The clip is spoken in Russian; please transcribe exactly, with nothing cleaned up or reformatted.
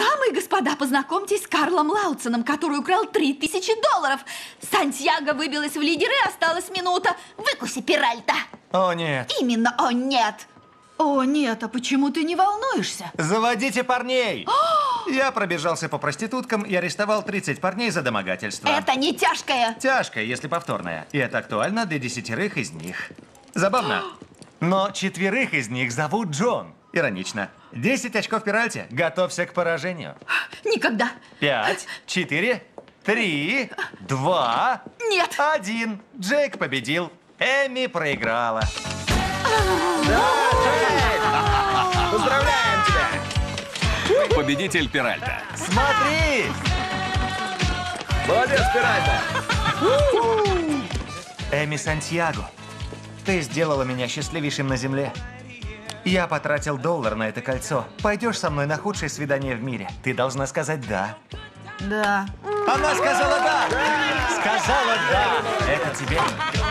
Дамы и господа, познакомьтесь с Карлом Лаутсоном, который украл три тысячи долларов. Сантьяго выбилась в лидеры, осталась минута. Выкуси, Перальта. О, нет. Именно, о, нет. О, нет, а почему ты не волнуешься? Заводите парней! Я пробежался по проституткам и арестовал тридцать парней за домогательство. Это не тяжкое. Тяжкое, если повторное. И это актуально для десятерых из них. Забавно. Но четверых из них зовут Джон. Иронично. Десять очков Перальте. Готовься к поражению. Никогда. Пять, четыре, три, два, Нет. один. Джейк победил. Эми проиграла. Да, Джейк! Поздравляем тебя! Победитель Перальта. Смотри! Молодец, Перальта! Эми Сантьяго, ты сделала меня счастливейшим на земле. Я потратил доллар на это кольцо. Пойдешь со мной на худшее свидание в мире? Ты должна сказать «да». Да. Она сказала «да». Сказала «да». Это тебе.